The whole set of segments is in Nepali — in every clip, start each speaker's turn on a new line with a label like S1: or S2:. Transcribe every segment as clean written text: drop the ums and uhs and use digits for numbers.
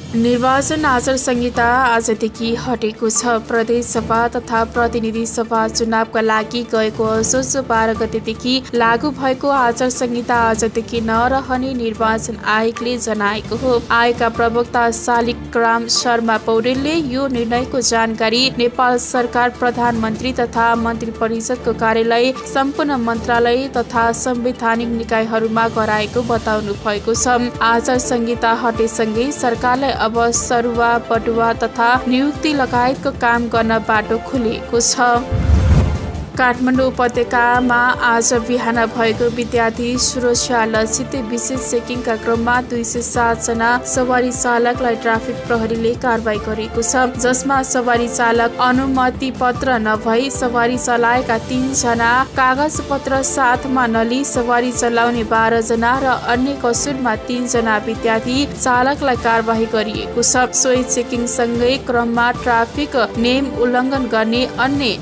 S1: निर्वाचन आचार संहिता आजदेखि हटेको छ। प्रदेश सभा तथा प्रतिनिधि सभा चुनावका लागि गएको असोज 12 गतेदेखि लागू भएको आचार संहिता आजदेखि नरहने निर्वाचन आयोगले जनाएको हो। आयोगका प्रवक्ता शालिग्राम शर्मा पौडेलले यो निर्णयको जानकारी नेपाल सरकार प्रधानमन्त्री तथा मन्त्री परिषदको कार्यालय, सम्पूर्ण मन्त्रालय तथा संवैधानिक निकायहरूमा गराएको बताउनु भएको छ। आचार संहिता हटेसँगै सरकारलाई अब सरुवा, पटुवा तथा नियुक्ति लगायतको काम गर्न बाटो खुलेको छ। काठमाडौँ उपत्यकामा आज बिहान भएको विद्यार्थी सुरक्षा लक्षित विशेष चेकिङका क्रममा 207 जना सवारी चालकलाई ट्राफिक प्रहरीले कारबाही गरेको छ, जसमा सवारी चालक अनुमति पत्र नभई सवारी चलाएका 3 जना, कागज पत्र साथमा नलिई सवारी चलाउने 12 जना र अन्य कसुरमा 3 जना विद्यार्थी चालकलाई कारबाही गरिएको छ। सोही चेकिङ सँगै क्रममा ट्राफिक नियम उल्लङ्घन गर्ने अन्य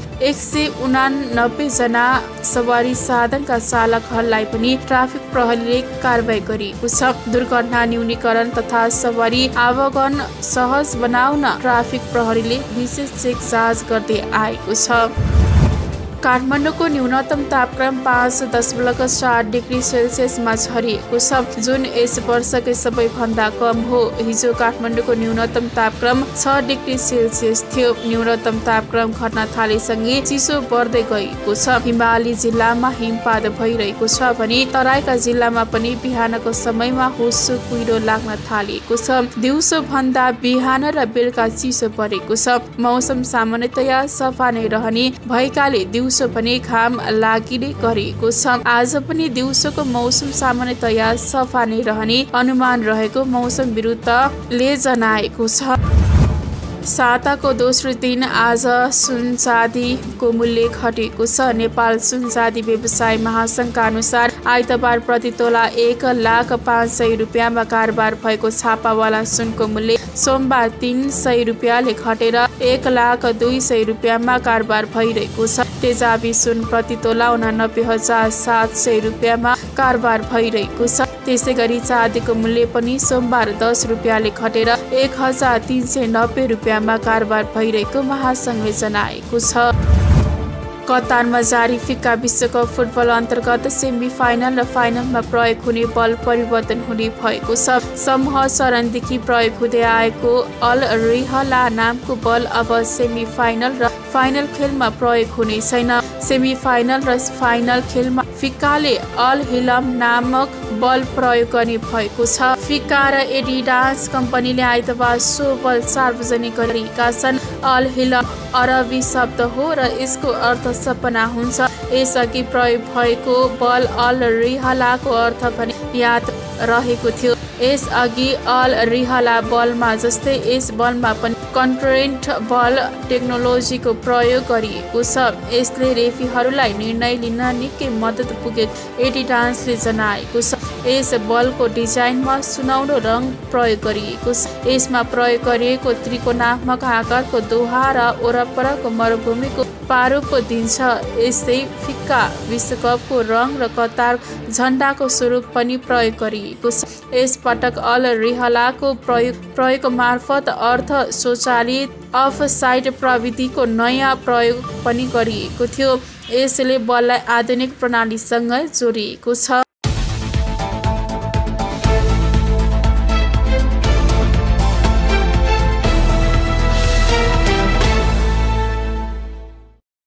S1: 189 जना सवारी साधनका चालकहरूलाई पनि ट्राफिक प्रहरीले कारबाही गरिएको छ। दुर्घटना न्यूनीकरण तथा सवारी आवागमन सहज बनाउन ट्राफिक प्रहरीले विशेष चेक जाँच गर्दै आएको छ। काठमाडौँको न्यूनतम तापक्रम 5.4 डिग्री सेल्सियसमा झरिएको छ, जुन यस वर्षकै सबैभन्दा कम हो। हिजो काठमाडौँको न्यूनतम तापक्रम 6 डिग्री सेल्सियस थियो। न्यूनतम तापक्रम घट्न थालेसँगै चिसो बढ्दै गएको छ। हिमाली जिल्लामा हिमपात भइरहेको छ भने तराईका जिल्लामा पनि बिहानको समयमा हुस्सो कुहिरो लाग्न थालेको छ। दिउँसो भन्दा बिहान र बेलुका चिसो बढेको छ। मौसम सामान्यतया सफा नै रहने भएकाले दिउँसो पनि घाम लागिने गरेको छ। आज पनि दिउँसोको मौसम सामान्यतया सफा नै रहने अनुमान रहेको मौसमविदले जनाएको छ। साताको दोस्रो दिन आज सुन चाँदीको मूल्य घटेको छ। नेपाल सुन चाँदी व्यवसाय महासंघका अनुसार आइतबार प्रति तोला 1,05,000 रुपियाँमा कारोबार भएको छापावाला सुनको मूल्य सोमबार 300 रुपियाँले घटेर 1,02,000 रुपियाँमा कारोबार भइरहेको छ। तेजाबी सुन प्रति तोला 89,700 रुपियाँमा कारोबार भइरहेको छ। त्यसै गरी चाँदीको मूल्य पनि सोमबार 10 रुपियाँले घटेर 1,390 रुपियाँमा कारोबार भइरहेको महासंघले जनाएको छ। कतारमा जारी फिफा विश्वकप फुटबल अन्तर्गत सेमी फाइनल र फाइनलमा प्रयोग हुने बल परिवर्तन हुने भएको छ। समूह चरणदेखि प्रयोग हुँदै आएको अल रिहला नामको बल अब सेमी फाइनल र फाइनल खेलमा प्रयोग हुने छैन। सेमी फाइनल र फाइनल खेलमा फिकाले अल हिलम नामक बल प्रयोग गर्ने भएको छ। फिका र एडिडास कम्पनीले आइतबार सो बल सार्वजनिक गरेका छन्। अल हिलम अरबी शब्द हो र यसको अर्थ सपना हुन्छ। यसअघि प्रयोग भएको बल अल रिहलाको अर्थ पनि याद रहेको थियो। यसअघि अल रिहला बलमा जस्तै यस बलमा पनि कन्ट्रेन्ट बल टेक्नोलोजीको प्रयोग गरिएको छ। यसले रेफीहरूलाई निर्णय लिन निकै मद्दत पुगेको एडिडासले जनाएको छ। यस बलको डिजाइनमा सुनौलो रङ प्रयोग गरिएको छ। यसमा प्रयोग गरिएको त्रिकोणात्मक आकारको दोहा र वरपरको मरुभूमिको प्रारूप दिन्छ। यस्तै फिक्का विश्वकपको रङ र कतार झण्डाको स्वरूप पनि प्रयोग गरिएको छ। यस पटक अल रिहलाको प्रयोग मार्फत अर्थ स्वचालित अफसाइड प्रविधिको नयाँ प्रयोग पनि गरिएको थियो। यसले बललाई आधुनिक प्रणालीसँग जोडिएको छ।